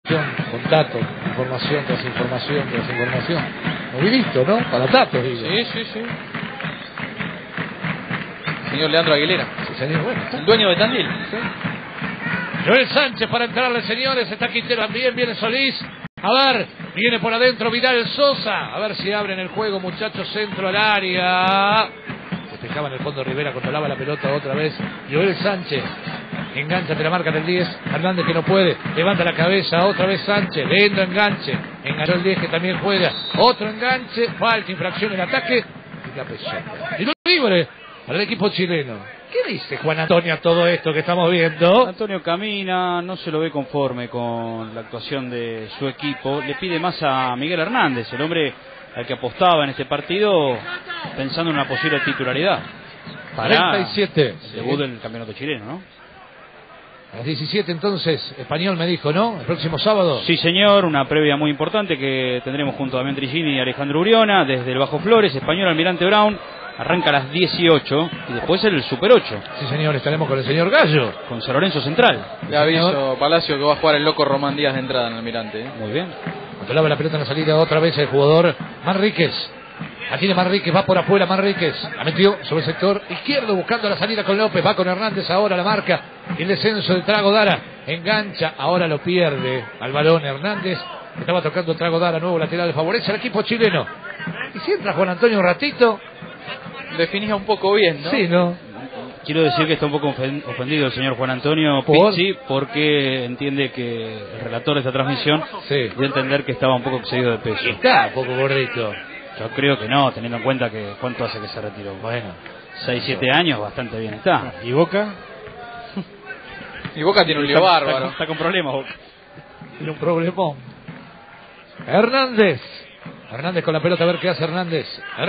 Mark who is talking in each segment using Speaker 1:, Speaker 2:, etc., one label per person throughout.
Speaker 1: con Tato, información tras información tras información. Movilito, ¿no? Para Tato, digo.
Speaker 2: Sí, sí, sí. Señor Leandro Aguilera.
Speaker 1: Sí, señor, bueno.
Speaker 2: El dueño de Tandil.
Speaker 1: Sí. Joel Sánchez para entrarle, señores. Está Quintero también, viene Solís. A ver, viene por adentro Vidal Sosa. A ver si abren el juego, muchachos. Centro al área. Despejaba en el fondo Rivera, controlaba la pelota otra vez. Joel Sánchez. Engancha de la marca del 10. Hernández que no puede. Levanta la cabeza. Otra vez Sánchez. Lindo enganche. Enganchó el 10 que también juega. Otro enganche. Falta, infracción en ataque. Y la pesota. Y lo libre para el equipo chileno. ¿Qué dice Juan Antonio a todo esto que estamos viendo?
Speaker 3: Antonio camina, no se lo ve conforme con la actuación de su equipo. Le pide más a Miguel Hernández, el hombre al que apostaba en este partido, pensando en una posible titularidad para
Speaker 1: 47.
Speaker 3: el debut del campeonato chileno, ¿no?
Speaker 1: A las 17 entonces, Español me dijo, ¿no? El próximo sábado.
Speaker 3: Sí, señor, una previa muy importante que tendremos junto a Damián Trigini y Alejandro Uriona desde el Bajo Flores. Español Almirante Brown arranca a las 18 y después el Super 8.
Speaker 1: Sí, señor, estaremos con el señor Gallo.
Speaker 3: Con San Lorenzo Central.
Speaker 2: Le aviso Palacio que va a jugar el loco Román Díaz de entrada en Almirante.
Speaker 3: Muy bien.
Speaker 1: Controlaba la pelota en la salida otra vez el jugador Manríquez. La tiene Manríquez, va por afuera Manríquez. La metió sobre el sector izquierdo buscando la salida con López. Va con Hernández ahora, la marca. El descenso de Trago Dara. Engancha, ahora lo pierde al balón Hernández. Estaba tocando Trago Dara, nuevo lateral. Favorece al equipo chileno. Y si entra Juan Antonio un ratito.
Speaker 2: Definía un poco bien, ¿no?
Speaker 1: Sí, ¿no?
Speaker 3: Quiero decir que está un poco ofendido el señor Juan Antonio Pizzi porque entiende que el relator de esta transmisión dio a entender que estaba un poco excedido de peso.
Speaker 1: Y está un poco gordito.
Speaker 3: Yo creo que no, teniendo en cuenta que cuánto hace que se retiró. Bueno, 6-7 años, bastante bien está.
Speaker 1: ¿Y Boca?
Speaker 2: Y Boca tiene un lío bárbaro.
Speaker 3: Está con problemas Boca.
Speaker 1: Tiene un problemón. Hernández con la pelota, a ver qué hace Hernández.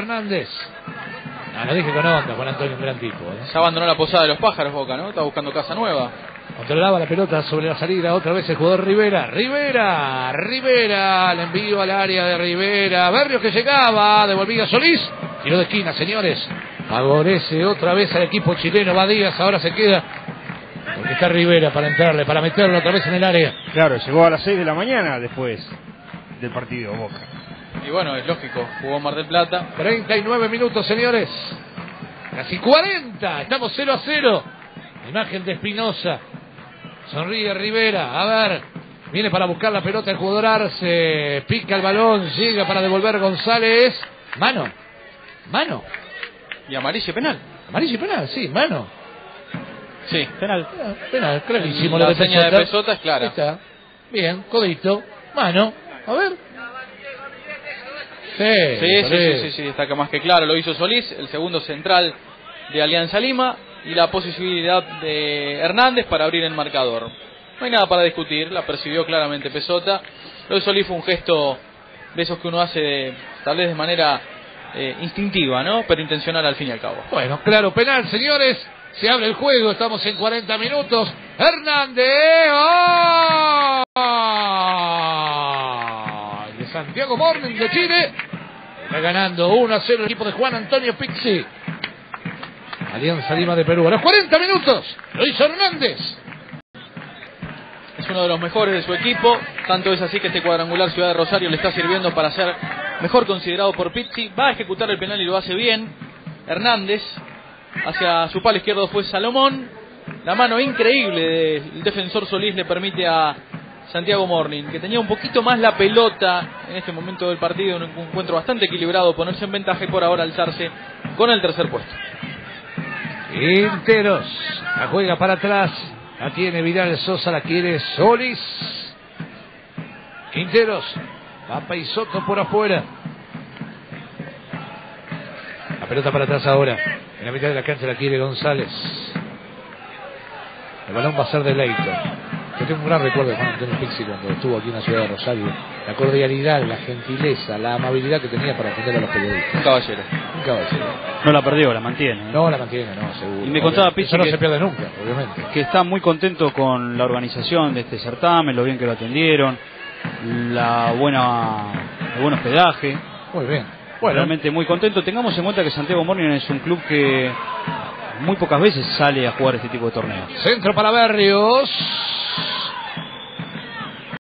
Speaker 1: Lo dije con onda, Juan Antonio, un gran tipo.
Speaker 2: Ya abandonó la posada de los pájaros Boca, ¿no? Está buscando casa nueva.
Speaker 1: Controlaba la pelota sobre la salida, otra vez el jugador Rivera, el envío al área de Rivera, Berrios que llegaba, devolvía Solís, tiro de esquina, señores, favorece otra vez al equipo chileno, va Díaz, ahora se queda, porque está Rivera para entrarle, para meterlo otra vez en el área.
Speaker 4: Claro, llegó a las 6 de la mañana después del partido Boca.
Speaker 2: Y bueno, es lógico, jugó Mar del Plata.
Speaker 1: 39 minutos, señores, casi 40, estamos 0-0, imagen de Espinosa. Sonríe Rivera, a ver, viene para buscar la pelota el jugador Arce, pica el balón, llega para devolver González, mano,
Speaker 2: Y amarilla y penal.
Speaker 1: Amarilla y penal, sí, mano.
Speaker 2: Sí,
Speaker 1: Penal, clarísimo.
Speaker 2: La
Speaker 1: lo de
Speaker 2: seña de Pesota es clara.
Speaker 1: Ahí está, bien, codito, mano, a ver.
Speaker 2: Sí, está más que claro, lo hizo Solís, el segundo central de Alianza Lima. Y la posibilidad de Hernández para abrir el marcador. No hay nada para discutir, la percibió claramente Pesota. Lo de Solís fue un gesto de esos que uno hace tal vez de manera instintiva, ¿no? Pero intencional al fin y al cabo.
Speaker 1: Bueno, claro, penal, señores. Se abre el juego, estamos en 40 minutos. Hernández. ¡Oh! De Santiago Morning de Chile. Está ganando 1-0 el equipo de Juan Antonio Pizzi. Alianza Lima de Perú. A los 40 minutos lo hizo Hernández.
Speaker 2: Es uno de los mejores de su equipo. Tanto es así que este cuadrangular Ciudad de Rosario le está sirviendo para ser mejor considerado por Pizzi. Va a ejecutar el penal y lo hace bien. Hernández. Hacia su palo izquierdo fue Salomón. La mano increíble del defensor Solís le permite a Santiago Morning, que tenía un poquito más la pelota en este momento del partido, un encuentro bastante equilibrado, ponerse en ventaja y por ahora alzarse con el tercer puesto.
Speaker 1: Quinteros, la juega para atrás, la tiene Vidal Sosa, la quiere Solís. Quinteros, Papa y Soto por afuera. La pelota para atrás ahora, en la mitad de la cancha la quiere González. El balón va a ser de Leito. Yo tengo un gran recuerdo de Juan Antonio Pizzi cuando estuvo aquí en la ciudad de Rosario. La cordialidad, la gentileza, la amabilidad que tenía para atender a los periodistas.
Speaker 2: Un caballero.
Speaker 3: No la perdió, la mantiene.
Speaker 1: No la mantiene, no, seguro.
Speaker 3: Y me contaba Pizzi
Speaker 1: no se pierde nunca, obviamente.
Speaker 3: Que está muy contento con la organización de este certamen, lo bien que lo atendieron, el buen hospedaje.
Speaker 1: Muy bien.
Speaker 3: Bueno, realmente muy contento. Tengamos en cuenta que Santiago Morning es un club que muy pocas veces sale a jugar este tipo de torneos.
Speaker 1: Centro para Berrios.